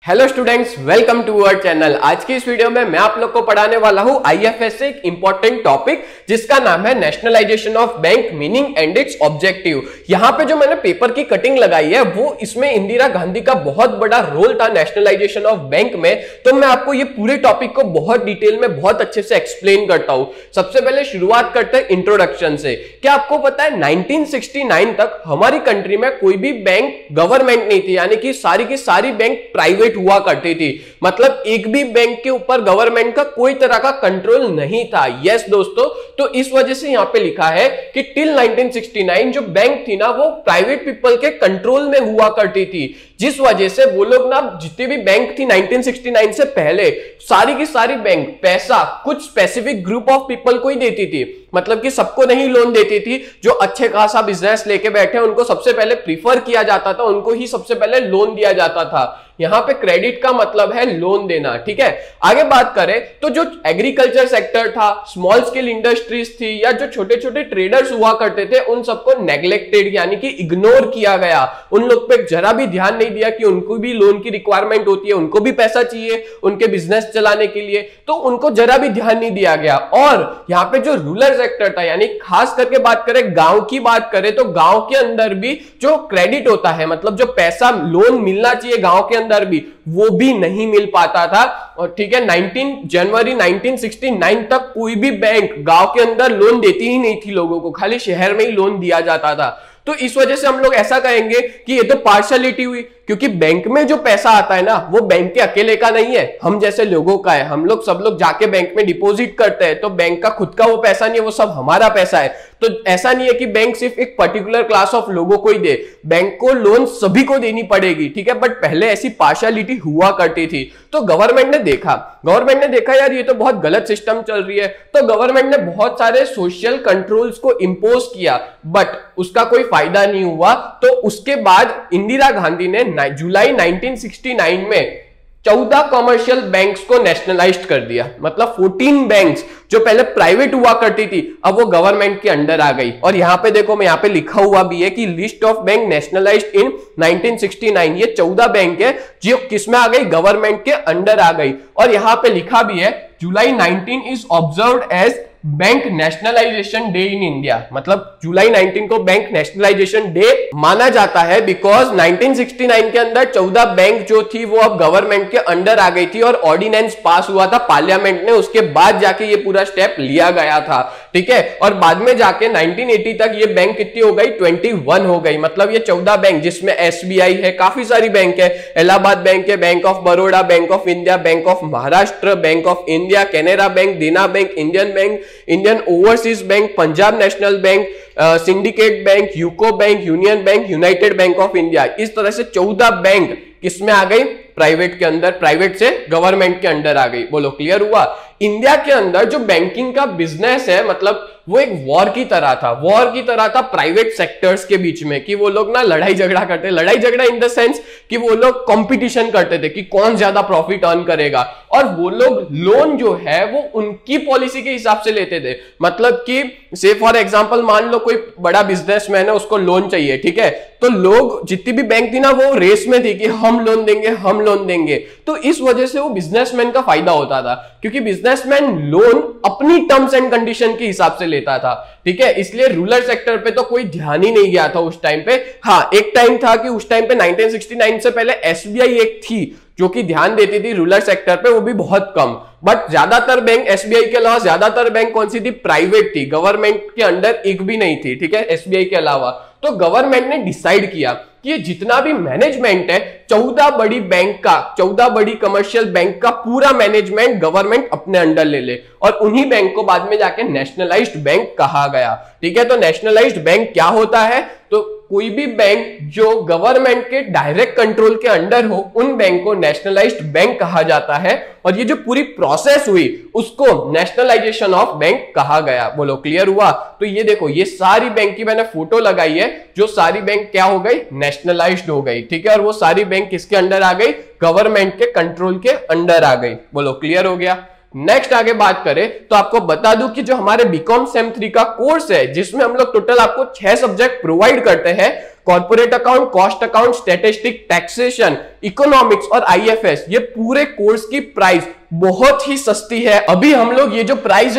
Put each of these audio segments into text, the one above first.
Hello students, welcome to our channel. आज की इस वीडियो में मैं आप लोग को पढ़ाने वाला हूं आईएफएस से एक इंपॉर्टेंट टॉपिक जिसका नाम है nationalization of bank meaning and its objective. यहां पे जो मैंने पेपर की कटिंग लगाई है वो इसमें इंदिरा गांधी का बहुत बड़ा रोल था नेशनलाइजेशन ऑफ बैंक में। तो मैं आपको ये पूरे टॉपिक को बहुत डिटेल में बहुत अच्छे से एक्सप्लेन करता हूं। सबसे पहले शुरुआत करते हैं इंट्रोडक्शन से। क्या आपको पता है 1969 तक हमारी कंट्री में कोई भी बैंक गवर्नमेंट नहीं थी, यानी कि सारी की सारी बैंक प्राइवेट हुआ करती थी। मतलब एक भी बैंक के ऊपर गवर्नमेंट का कोई तरह का कंट्रोल नहीं था। यस दोस्तों, तो इस वजह से यहां पे लिखा है कि टिल 1969 जो बैंक थी ना वो प्राइवेट पीपल के कंट्रोल में हुआ करती थी, जिस वजह से वो लोग ना जितनी भी बैंक थी 1969 से पहले सारी की सारी बैंक पैसा कुछ स्पेसिफिक ग्रुप ऑफ पीपल को ही देती थी। मतलब कि सबको नहीं लोन देती थी। जो अच्छे खासा बिजनेस लेके बैठे उनको सबसे पहले प्रीफर किया जाता था, उनको ही सबसे पहले लोन दिया जाता था। यहां पे क्रेडिट का मतलब है लोन देना। ठीक है, आगे बात करें तो जो एग्रीकल्चर सेक्टर था, स्मॉल स्केल इंडस्ट्रीज थी या जो छोटे छोटे ट्रेडर्स हुआ करते थे उन सबको नेग्लेक्टेड यानी कि इग्नोर किया गया। उन लोग पे जरा भी ध्यान नहीं दिया कि उनको भी लोन की रिक्वायरमेंट होती है, उनको भी पैसा चाहिए उनके बिजनेस चलाने के लिए, तो उनको जरा भी ध्यान नहीं दिया गया। और यहाँ पे जो रूरल सेक्टर था यानी खास करके बात करें गांव की बात करें तो गांव के अंदर भी जो क्रेडिट होता है, मतलब जो पैसा लोन मिलना चाहिए गांव के अंदर भी, वो भी नहीं मिल पाता था। और ठीक है, 19 जनवरी 1969 तक कोई भी बैंक गांव के अंदर लोन देती ही नहीं थी लोगों को, खाली शहर में ही लोन दिया जाता था। तो इस वजह से हम लोग ऐसा कहेंगे कि ये तो पार्शियलिटी हुई, क्योंकि बैंक में जो पैसा आता है ना वो बैंक के अकेले का नहीं है, हम जैसे लोगों का है। हम लोग सब लोग जाके बैंक में डिपॉजिट करते हैं, तो बैंक का खुद का वो पैसा नहीं है, वो सब हमारा पैसा है। तो ऐसा नहीं है कि बैंक सिर्फ एक पर्टिकुलर क्लास ऑफ लोगों को ही दे, बैंक को लोन सभी को देनी पड़ेगी। ठीक है, बट पहले ऐसी पार्शियलिटी हुआ करती थी। तो गवर्नमेंट ने देखा यार ये तो बहुत गलत सिस्टम चल रही है, तो गवर्नमेंट ने बहुत सारे सोशल कंट्रोल्स को इंपोज किया, बट उसका कोई फायदा नहीं हुआ। तो उसके बाद इंदिरा गांधी ने जुलाई 1969 में 14 कमर्शियल बैंक्स को नेशनलाइज्ड कर दिया। मतलब 14 बैंक्स जो पहले प्राइवेट हुआ करती थी अब वो गवर्नमेंट के अंडर आ गई। और यहां पे देखो, मैं यहां पे लिखा हुआ भी है कि list of bank nationalized in 1969, ये 14 बैंक है जो किसमें आ गई, गवर्नमेंट के अंडर आ गई। और यहां पे लिखा भी है July 19 is observed as bank nationalization day in India. मतलब जुलाई 19 को बैंक नेशनलाइजेशन डे माना जाता है बिकॉज 1969 के अंदर 14 बैंक जो थी वो अब गवर्नमेंट के अंडर आ गई थी और ऑर्डिनेंस पास हुआ था पार्लियामेंट ने, उसके बाद जाके ये पूरा स्टेप लिया गया था। ठीक है, और बाद में जाके 1980 तक ये बैंक कितनी हो गई, 21 हो गई। मतलब ये 14 बैंक जिसमें एसबीआई है, काफी सारी बैंक है, इलाहाबाद बैंक है, bank of Baroda, bank of India, bank of Maharashtra, bank of India, Canara bank, Dena bank, Indian bank, Indian overseas bank, Punjab national bank, syndicate bank, UCO bank, union bank, united bank of India. इस तरह से 14 bank किसमें आ गई, private के अंदर, private से government के under आ गई। बोलो क्लियर हुआ। इंडिया के अंदर जो बैंकिंग का बिजनेस है मतलब वो एक वॉर की तरह था प्राइवेट सेक्टर्स के बीच में, कि वो लोग ना लड़ाई झगड़ा करते, लड़ाई झगड़ा इन द सेंस कि वो लोग कंपटीशन करते थे कि कौन ज्यादा प्रॉफिट अर्न करेगा। और वो लोग लोन जो है वो उनकी पॉलिसी के हिसाब से लेते थे। मतलब कि से फॉर एग्जांपल मान लो कोई बड़ा बिजनेसमैन है, उसको लोन चाहिए, ठीक है, तो लोग जितनी भी बैंक थी ना वो रेस में थी कि हम लोन देंगे। तो इस वजह से वो बिजनेसमैन का फायदा होता था, क्योंकि बिजनेसमैन लोन अपनी टर्म्स एंड कंडीशन के हिसाब से लेता था। ठीक है, इसलिए रूरल सेक्टर पे तो कोई ध्यान ही नहीं गया था उस टाइम पे। हाँ, एक टाइम था कि उस टाइम पे 1969 से पहले एसबीआई एक थी जो कि ध्यान देती थी रूरल सेक्टर पे, वो भी बहुत कम। बट ज्यादातर बैंक एसबीआई के अलावा ज्यादातर बैंक कौन सी थी, प्राइवेट थी, गवर्नमेंट के अंडर एक भी नहीं थी। ठीक है, एसबीआई के अलावा। तो गवर्नमेंट ने डिसाइड किया कि ये जितना भी मैनेजमेंट है 14 बड़ी बैंक का, 14 बड़ी कमर्शियल बैंक का पूरा मैनेजमेंट गवर्नमेंट अपने अंडर ले ले, और उन्हीं बैंक को बाद में जाके नेशनलाइज्ड बैंक कहा गया। ठीक है, तो नेशनलाइज्ड बैंक क्या होता है, तो कोई भी बैंक जो गवर्नमेंट के डायरेक्ट कंट्रोल के अंडर हो उन बैंक को नेशनलाइज्ड बैंक कहा जाता है। और ये जो पूरी प्रोसेस हुई उसको नेशनलाइजेशन ऑफ बैंक कहा गया। बोलो क्लियर हुआ। तो ये देखो, ये सारी बैंक की मैंने फोटो लगाई है, जो सारी बैंक क्या हो गई, नेशनलाइज्ड हो गई। ठीक है, और वो सारी बैंक किसके अंडर आ गई, गवर्नमेंट के कंट्रोल के अंडर आ गई। बोलो क्लियर हो गया। नेक्स्ट आगे बात करें तो आपको बता दूं कि जो हमारे बीकॉम सेम 3 का कोर्स है जिसमें हम लोग टोटल आपको 6 सब्जेक्ट प्रोवाइड करते हैं, corporate account, cost account, statistic, taxation, economics और आईएफएस, ये पूरे कोर्स की प्राइस बहुत ही सस्ती है। अभी हम लोग ये जो प्राइस है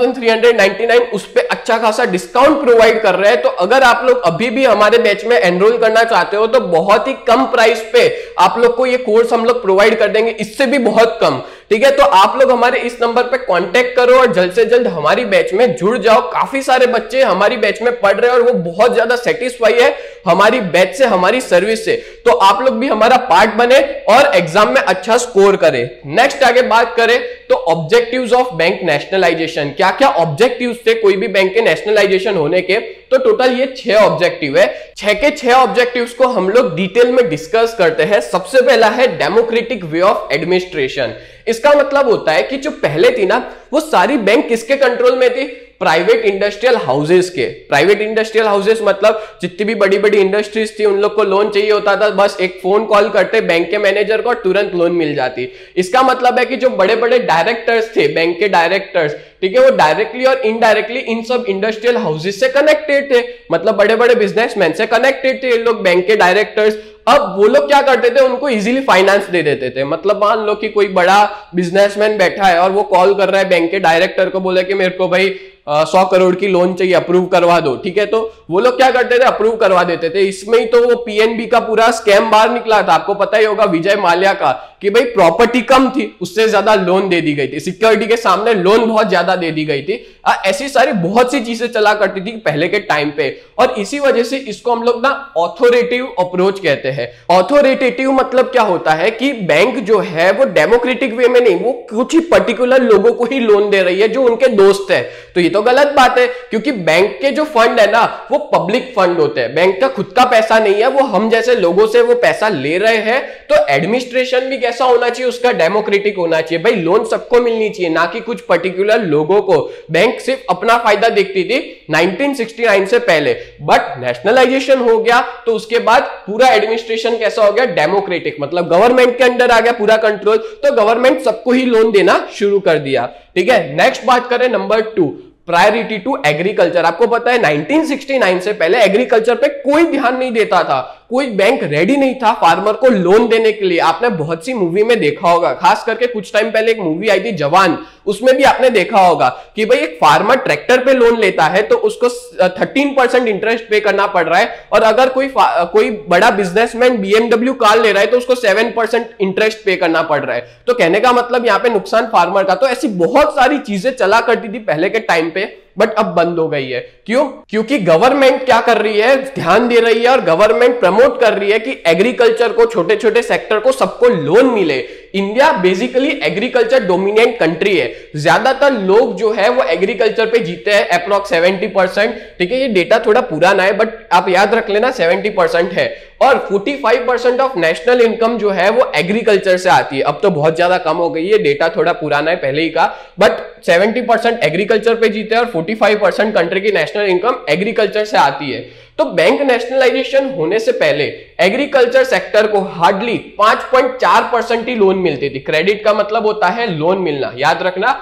2399 उस पे अच्छा खासा डिस्काउंट प्रोवाइड कर रहे हैं। तो अगर आप लोग अभी भी हमारे बैच में एनरोल करना चाहते हो तो बहुत ही कम प्राइस पे आप लोग को ये कोर्स हम लोग प्रोवाइड कर देंगे, इससे भी बहुत कम। ठीक है, तो आप लोग हमारे इस नंबर पे कांटेक्ट करो और जल्द से जल्द हमारी बैच में जुड़ जाओ। काफी सारे बच्चे हमारी बैच में पढ़ रहे हैं और वो बहुत ज्यादा सेटिस्फाई है हमारी बैच से, हमारी सर्विस से। तो आप लोग भी हमारा पार्ट बने और एग्जाम में अच्छा स्कोर करें। नेक्स्ट आगे बात करें तो ऑब्जेक्टिव्स ऑफ बैंक नेशनलाइजेशन, क्या क्या ऑब्जेक्टिव्स थे कोई भी बैंक के नेशनलाइजेशन होने के। तो टोटल ये 6 ऑब्जेक्टिव है। 6 के 6 ऑब्जेक्टिव्स को हम लोग डिटेल में डिस्कस करते हैं। सबसे पहला है डेमोक्रेटिक वे ऑफ एडमिनिस्ट्रेशन। इसका मतलब होता है कि जो पहले थी ना वो सारी बैंक किसके कंट्रोल में थी, प्राइवेट इंडस्ट्रियल हाउसेस के। प्राइवेट इंडस्ट्रियल हाउसेस मतलब जितनी भी बड़ी बड़ी इंडस्ट्रीज थी उन लोग को लोन चाहिए होता था, बस एक फोन कॉल करते बैंक के मैनेजर को, तुरंत लोन मिल जाती। इसका मतलब है कि जो बड़े बड़े डायरेक्टर्स थे, बैंक के डायरेक्टर्स, ठीक है, वो डायरेक्टली और इनडायरेक्टली इन सब इंडस्ट्रियल हाउसेस से कनेक्टेड थे, मतलब बड़े बड़े बिजनेसमैन से कनेक्टेड थे ये लोग, बैंक के डायरेक्टर्स। अब वो लोग क्या करते थे, उनको इजीली फाइनेंस दे देते थे। मतलब मान लो कि कोई बड़ा बिजनेसमैन बैठा है और वो कॉल कर रहा है बैंक के डायरेक्टर को, बोले कि मेरे को भाई 100 करोड़ की लोन चाहिए, अप्रूव करवा दो। ठीक है, तो वो लोग क्या करते थे, अप्रूव करवा देते थे। इसमें ही तो वो पीएनबी का पूरा स्कैम बाहर निकला था, आपको पता ही होगा, विजय माल्या का, कि भाई प्रॉपर्टी कम थी उससे ज्यादा लोन दे दी गई थी, सिक्योरिटी के सामने लोन बहुत ज्यादा दे दी गई थी। ऐसी सारी बहुत सी चीजें चला करती थी पहले के टाइम पे, और इसी वजह से इसको हम लोग ना ऑथोरेटिव अप्रोच कहते हैं। ऑथोरिटेटिव मतलब क्या होता है कि बैंक जो है वो डेमोक्रेटिक वे में नहीं, वो कुछ ही पर्टिकुलर लोगों को ही लोन दे रही है जो उनके दोस्त है। तो ये तो गलत बात है, क्योंकि बैंक के जो फंड है ना वो पब्लिक फंड होते हैं, बैंक का खुद का पैसा नहीं है, वो हम जैसे लोगों से वो पैसा ले रहे हैं। तो एडमिनिस्ट्रेशन भी कैसा होना चाहिए, उसका डेमोक्रेटिक होना चाहिए। भाई लोन सबको मिलनी चाहिए, ना कि कुछ पर्टिकुलर लोगों को। बैंक सिर्फ अपना फायदा देखती थी 1969 से पहले, बट नेशनलाइजेशन हो गया तो उसके बाद पूरा एडमिनिस्ट्रेशन कैसा हो गया, डेमोक्रेटिक, मतलब गवर्नमेंट के अंडर आ गया पूरा कंट्रोल। तो गवर्नमेंट सबको ही लोन देना शुरू कर दिया। ठीक है, नेक्स्ट बात करें नंबर 2, प्रायोरिटी टू एग्रीकल्चर। आपको पता है 1969 से पहले एग्रीकल्चर पे कोई ध्यान नहीं देता था, कोई बैंक रेडी नहीं था फार्मर को लोन देने के लिए। आपने बहुत सी मूवी में देखा होगा, खास करके कुछ टाइम पहले एक मूवी आई थी जवान, उसमें भी आपने देखा होगा कि भाई एक फार्मर ट्रैक्टर पे लोन लेता है तो उसको 13% इंटरेस्ट पे करना पड़ रहा है, और अगर कोई बड़ा बिजनेसमैन BMW कार ले रहा है तो उसको 7% इंटरेस्ट पे करना पड़ रहा है। तो कहने का मतलब यहाँ पे नुकसान फार्मर का। तो ऐसी बहुत सारी चीजें चला करती थी पहले के टाइम पे, बट अब बंद हो गई है। क्यों? क्योंकि गवर्नमेंट क्या कर रही है, ध्यान दे रही है और गवर्नमेंट प्रमोट कर रही है कि एग्रीकल्चर को, छोटे छोटे सेक्टर को सबको लोन मिले। India basically agriculture dominant country है, ज्यादातर लोग जो है वो एग्रीकल्चर पे जीते हैं, अप्रॉक्स 70%। ठीक है, ये डेटा थोड़ा पुराना है बट आप याद रख लेना 70% है, और 45% ऑफ नेशनल इनकम जो है वो एग्रीकल्चर से आती है। अब तो बहुत ज्यादा कम हो गई है, डेटा थोड़ा पुराना है पहले ही का, बट 70% एग्रीकल्चर पे जीते हैं और 45% कंट्री की नेशनल इनकम एग्रीकल्चर से आती है। तो बैंक नेशनलाइजेशन होने से पहले एग्रीकल्चर सेक्टर को हार्डली 5.4% ही लोन मिलती थी। क्रेडिट का मतलब होता है लोन मिलना, याद रखना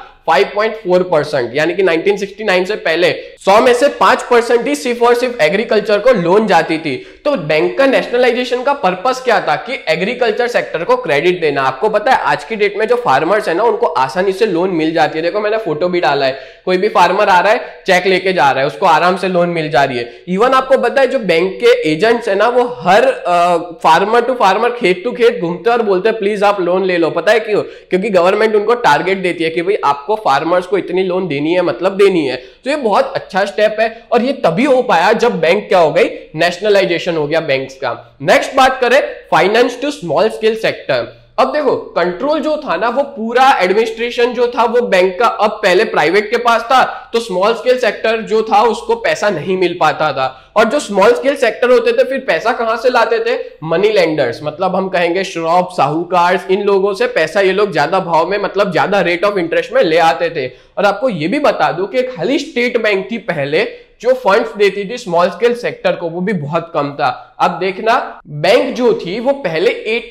5.4%, यानी कि 1969 से पहले 100 में से 5% ही सिर्फ और सिर्फ एग्रीकल्चर को लोन जाती थी। तो बैंक का नेशनलाइजेशन का पर्पस क्या था कि एग्रीकल्चर सेक्टर को क्रेडिट देना। आपको पता है आज की डेट में जो फार्मर्स है ना उनको आसानी से लोन मिल जाती है। देखो मैंने फोटो भी डाला है, कोई भी फार्मर आ रहा है चेक लेके जा रहा है, उसको आराम से लोन मिल जा रही है। इवन आपको पता है जो बैंक के एजेंट्स है ना वो हर फार्मर टू फार्मर, खेत टू खेत घूमते और बोलते हैं प्लीज आप लोन ले लो। पता है क्यों? क्योंकि गवर्नमेंट उनको टारगेट देती है कि भाई आपको फार्मर्स को इतनी लोन देनी है, मतलब देनी है। तो ये बहुत अच्छा स्टेप है और ये तभी हो पाया जब बैंक क्या हो गई, नेशनलाइजेशन हो गया बैंक्स का। नेक्स्ट बात करें finance to small scale sector. अब देखो कंट्रोल जो था ना वो पूरा एडमिनिस्ट्रेशन जो था वो बैंक का अब पहले प्राइवेट के पास था, तो स्मॉल स्केल सेक्टर जो था उसको पैसा नहीं मिल पाता था। और जो स्मॉल स्केल सेक्टर होते थे फिर पैसा कहां से लाते थे, मनी लेंडर्स, मतलब हम कहेंगे श्रॉफ, साहूकार, इन लोगों से पैसा ये लोग ज्यादा भाव में, मतलब ज्यादा रेट ऑफ इंटरेस्ट में ले आते थे। और आपको ये भी बता दूं कि खाली स्टेट बैंक थी पहले जो फंड्स देती थी स्मॉल स्केल सेक्टर को वो भी बहुत कम था। अब देखना बैंक जो थी वो पहले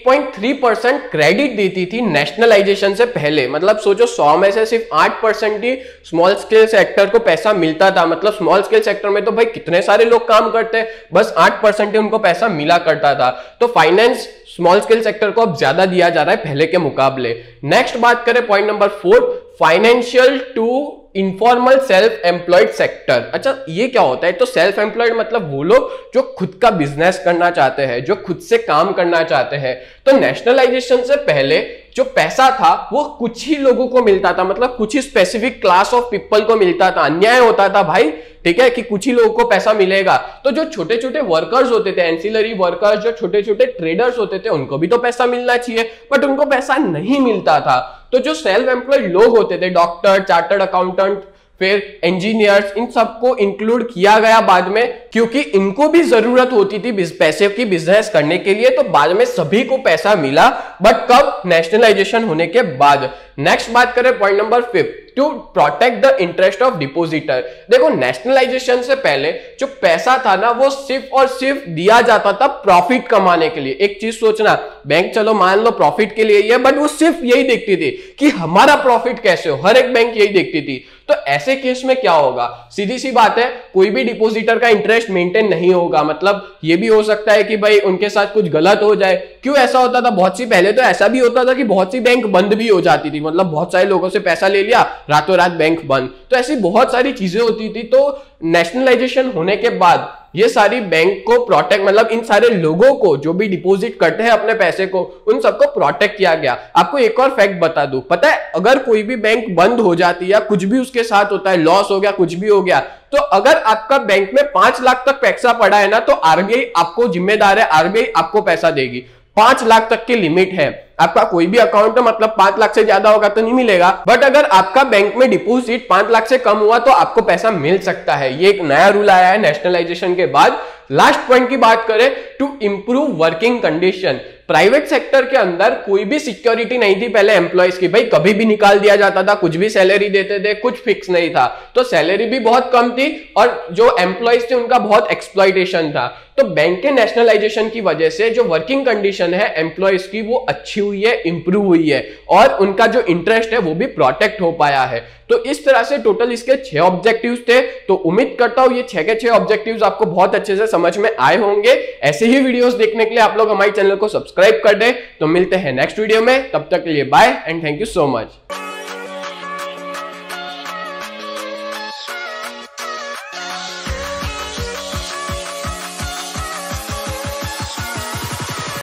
8.3% क्रेडिट देती थी नेशनलाइजेशन से पहले। मतलब सोचो 100 में से सिर्फ 8% ही स्मॉल स्केल सेक्टर को पैसा मिलता था। मतलब स्मॉल स्केल सेक्टर में तो भाई कितने सारे लोग काम करते हैं, बस 8% ही उनको पैसा मिला करता था। तो फाइनेंस स्मॉल स्केल सेक्टर को अब ज्यादा दिया जा रहा है पहले के मुकाबले। नेक्स्ट बात करें point number 4, financial to informal self employed sector. अच्छा ये क्या होता है? तो सेल्फ एम्प्लॉयड मतलब वो लोग जो खुद का बिजनेस करना चाहते हैं, जो खुद से काम करना चाहते हैं। तो नेशनलाइजेशन से पहले जो पैसा था वो कुछ ही लोगों को मिलता था, मतलब कुछ ही स्पेसिफिक क्लास ऑफ पीपल को मिलता था। अन्याय होता था भाई, ठीक है, कि कुछ ही लोगों को पैसा मिलेगा। तो जो छोटे छोटे वर्कर्स होते थे, एंसिलरी वर्कर्स, जो छोटे छोटे ट्रेडर्स होते थे, उनको भी तो पैसा मिलना चाहिए, बट उनको पैसा नहीं मिलता था। तो जो सेल्फ एम्प्लॉयड लोग होते थे, डॉक्टर, चार्टर्ड अकाउंटेंट, फिर इंजीनियर्स, इन सबको इंक्लूड किया गया बाद में, क्योंकि इनको भी जरूरत होती थी पैसे की बिजनेस करने के लिए। तो बाद में सभी को पैसा मिला, बट कब? नेशनलाइजेशन होने के बाद। नेक्स्ट बात करें point number 5, to protect the interest of depositor. देखो नेशनलाइजेशन से पहले जो पैसा था ना वो सिर्फ और सिर्फ दिया जाता था प्रॉफिट कमाने के लिए। एक चीज सोचना, बैंक चलो मान लो प्रॉफिट के लिए ही है, बट वो सिर्फ यही देखती थी कि हमारा प्रॉफिट कैसे हो, हर एक बैंक यही देखती थी। तो ऐसे केस में क्या होगा? सीधी सी बात है, कोई भी डिपोजिटर का इंटरेस्ट मेंटेन नहीं होगा। मतलब ये भी हो सकता है कि भाई उनके साथ कुछ गलत हो जाए। क्यों ऐसा होता था? बहुत सी पहले तो ऐसा भी होता था कि बहुत सी बैंक बंद भी हो जाती थी। मतलब बहुत सारे लोगों से पैसा ले लिया, रातों रात बैंक बंद। तो ऐसी बहुत सारी चीजें होती थी। तो नेशनलाइजेशन होने के बाद ये सारी बैंक को प्रोटेक्ट, मतलब इन सारे लोगों को जो भी डिपॉजिट करते हैं अपने पैसे को, उन सबको प्रोटेक्ट किया गया। आपको एक और फैक्ट बता दूं, पता है अगर कोई भी बैंक बंद हो जाती है या कुछ भी उसके साथ होता है, लॉस हो गया, कुछ भी हो गया, तो अगर आपका बैंक में 5 लाख तक पैसा पड़ा है ना, तो आरबीआई आपको जिम्मेदार है, आरबीआई आपको पैसा देगी। 5 लाख तक की लिमिट है। आपका कोई भी अकाउंट है, मतलब 5 लाख से ज्यादा होगा तो नहीं मिलेगा, बट अगर आपका बैंक में डिपॉजिट 5 लाख से कम हुआ तो आपको पैसा मिल सकता है। ये एक नया रूल आया है नेशनलाइजेशन के बाद। लास्ट पॉइंट की बात करें, to improve working condition. Private sector के अंदर कोई भी सिक्योरिटी नहीं थी पहले एम्प्लॉयज की। भाई कभी भी निकाल दिया जाता था, कुछ भी सैलरी देते थे, कुछ फिक्स नहीं था। तो सैलरी भी बहुत कम थी और जो एम्प्लॉयज थे उनका बहुत एक्सप्लॉइटेशन था। तो बैंक के नेशनलाइजेशन की वजह से जो वर्किंग कंडीशन है एम्प्लॉयज की वो अच्छी हुई है, इंप्रूव हुई है, और उनका जो इंटरेस्ट है वो भी प्रोटेक्ट हो पाया है। तो इस तरह से टोटल इसके 6 ऑब्जेक्टिव्स थे। तो उम्मीद करता हूं ये 6 के 6 ऑब्जेक्टिव्स आपको बहुत अच्छे से समझ में आए होंगे। ऐसे ही वीडियोस देखने के लिए आप लोग हमारे चैनल को सब्सक्राइब कर दें। तो मिलते हैं नेक्स्ट वीडियो में, तब तक के लिए bye and thank you so much.